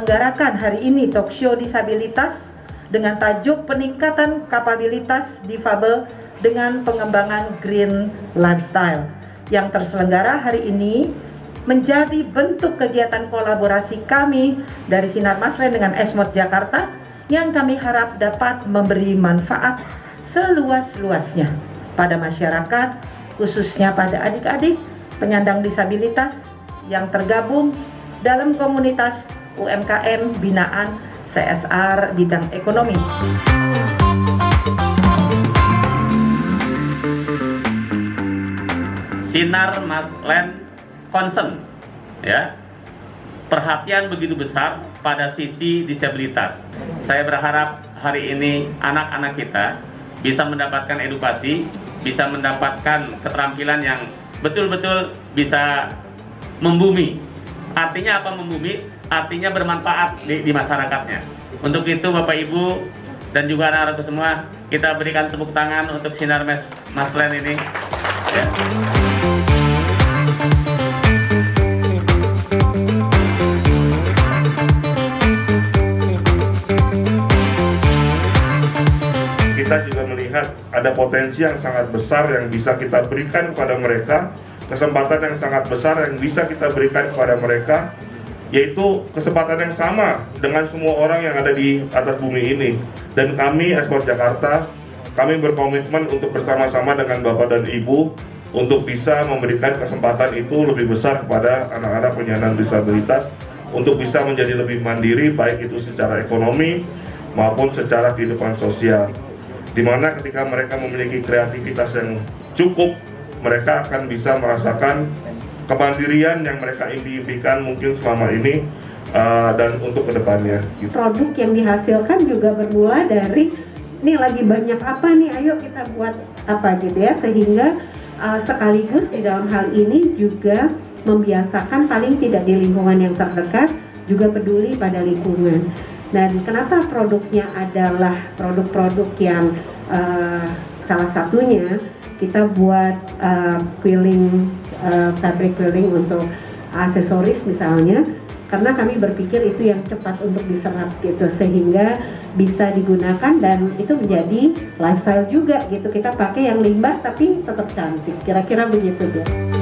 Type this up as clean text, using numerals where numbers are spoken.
menyelenggarakan hari ini talk show disabilitas dengan tajuk peningkatan kapabilitas difabel dengan pengembangan green lifestyle yang terselenggara hari ini menjadi bentuk kegiatan kolaborasi kami dari Sinar Maslen dengan Esmod Jakarta yang kami harap dapat memberi manfaat seluas-luasnya pada masyarakat, khususnya pada adik-adik penyandang disabilitas yang tergabung dalam komunitas UMKM binaan CSR bidang ekonomi. Sinar Maslen concern, ya, perhatian begitu besar pada sisi disabilitas. Saya berharap hari ini anak-anak kita bisa mendapatkan edukasi, bisa mendapatkan keterampilan yang betul-betul bisa membumi. Artinya apa membumi? Artinya bermanfaat di masyarakatnya. Untuk itu Bapak Ibu dan juga anak-anakku semua, kita berikan tepuk tangan untuk Sinar Maslen ini. Ya. Kita juga melihat ada potensi yang sangat besar yang bisa kita berikan kepada mereka, kesempatan yang sangat besar yang bisa kita berikan kepada mereka, yaitu kesempatan yang sama dengan semua orang yang ada di atas bumi ini. Dan kami Esmod Jakarta, kami berkomitmen untuk bersama-sama dengan Bapak dan Ibu untuk bisa memberikan kesempatan itu lebih besar kepada anak-anak penyandang disabilitas untuk bisa menjadi lebih mandiri, baik itu secara ekonomi maupun secara kehidupan sosial. Di mana ketika mereka memiliki kreativitas yang cukup, mereka akan bisa merasakan kemandirian yang mereka impikan mungkin selama ini dan untuk kedepannya. Gitu. Produk yang dihasilkan juga bermula dari, nih lagi banyak apa nih, ayo kita buat apa gitu ya, sehingga sekaligus di dalam hal ini juga membiasakan paling tidak di lingkungan yang terdekat juga peduli pada lingkungan. Dan kenapa produknya adalah produk-produk yang salah satunya kita buat quilling, fabric quilling untuk aksesoris misalnya, karena kami berpikir itu yang cepat untuk diserap gitu, sehingga bisa digunakan dan itu menjadi lifestyle juga gitu. Kita pakai yang limbah tapi tetap cantik, kira-kira begitu ya.